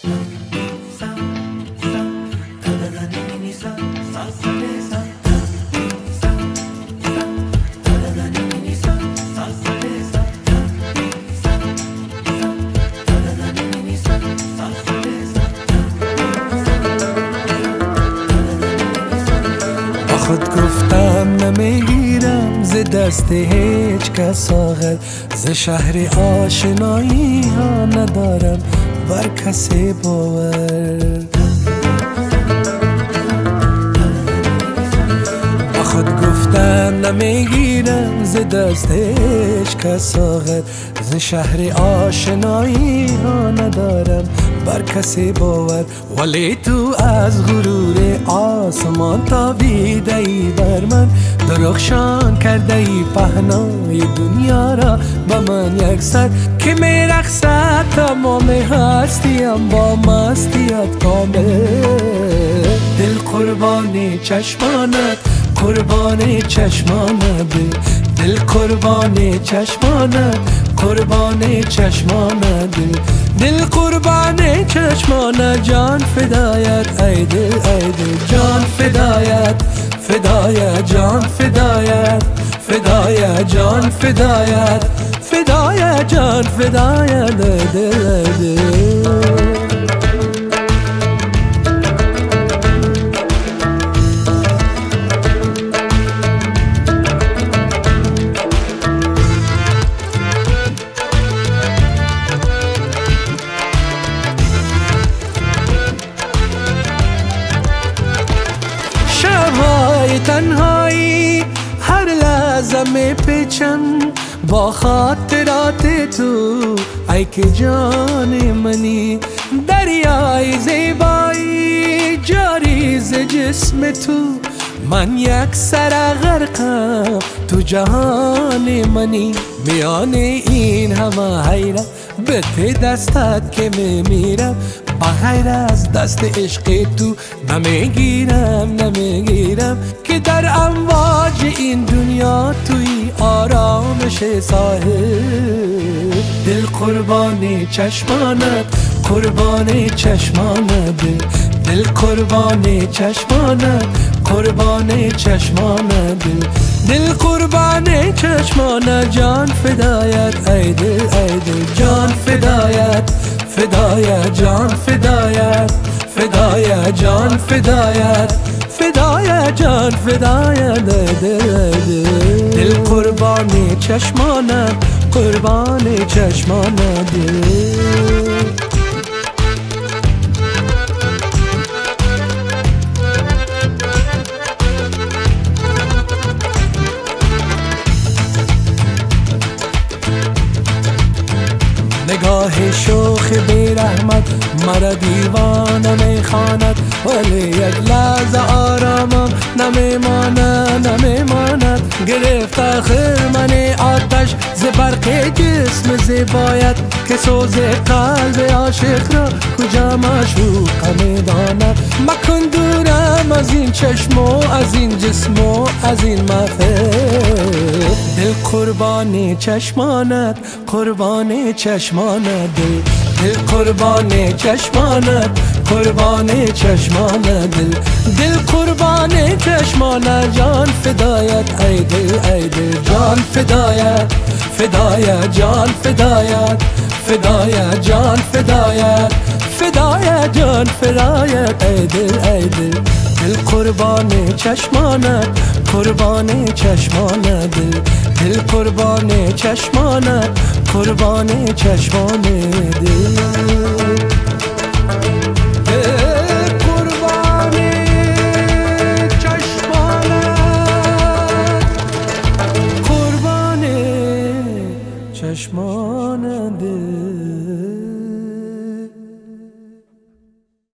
خود گفتم نمیگیرم ز دست هیچ کس آخر، ز شهر آشنایی ها ندارم بر کسی باور. خود گفتم نمیگیرم ز دست هیچ کس آخر، ز شهر آشنایی ها ندارم بر کسی باور. ولی تو از غرور آسمان تابیده ای بر من، درخشان کرده ای پهنای دنیا را با من یکسر، که میرقصد تمام هستیم با مستیت کامل. دل قربان چشمانت، قربان چشمانت، دل قربان چشمانت، قربان چشمانت، دل قربان چشمانت، جان فدایت ای دل ای دل، جان فدایت فدایت، جان فدایت فدایت، جان فدایت فدایت، جان فدایت ای دل ای دل. شب‌های تنهایی هر لحظه میپیچم با خاطرات تو، ای که جان منی، دریای زیبایی جاری ز جسم تو. من یک سر غرقم تو جهان منی، میان این همه حیرت به ته دستت که میمیرم، بغیر از دست عشق تو نمیگیرم که در امواج این دنیا توی آرامش ساحل. دل قربان چشمانت، قربان چشمانت، دل قربان چشمانت، قربان چشمانت، دل قربان چشمانت، جان فدایت ای دل ای دل، جان فدایت فدایت، جان فدایت فدایت، جان فدایت فدایت، جان فدایت دل دل، دل قربان چشمانت، قربان چشمانت، دل. نگاه شوخ بی رحمت مرا دیوانه میخواند، ولی یک لحظه آرامم نمیماند. گرفت آخر من آتش ز برق جسم زیبایت، که سوز قلب عاشق را کجا معشوق میداند. مکن دورم از این چشم و از این جسم و از این محفل. دل قربان چشمانت، قربان چشمانت، دل قربان چشمانت، قربان چشمانت، دل قربان چشمانت، جان فدایت ای دل ای دل، جان فدایت فدایت، جان فدایت فدایت، جان فدایت فدایت، جان فدایت ای دل ای دل. دل قربان چشمانت، قربان چشمانت، دل قربان چشمانت، قربان چشمانت، دل. چشمان دل